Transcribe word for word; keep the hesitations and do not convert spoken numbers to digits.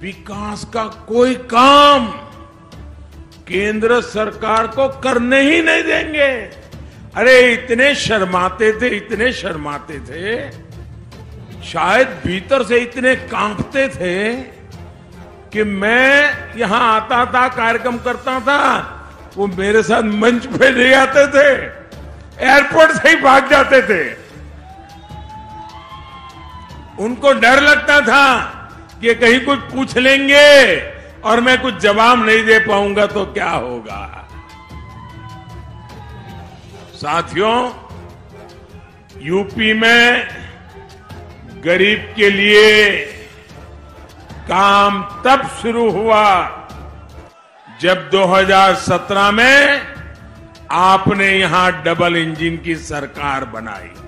विकास का कोई काम केंद्र सरकार को करने ही नहीं देंगे। अरे इतने शर्माते थे, इतने शर्माते थे, शायद भीतर से इतने कांपते थे कि मैं यहां आता था, कार्यक्रम करता था, वो मेरे साथ मंच पे नहीं आते थे, एयरपोर्ट से ही भाग जाते थे। उनको डर लगता था कि कहीं कुछ पूछ लेंगे और मैं कुछ जवाब नहीं दे पाऊंगा तो क्या होगा। साथियों, यूपी में गरीब के लिए काम तब शुरू हुआ जब दो हज़ार सत्रह में आपने यहां डबल इंजन की सरकार बनाई।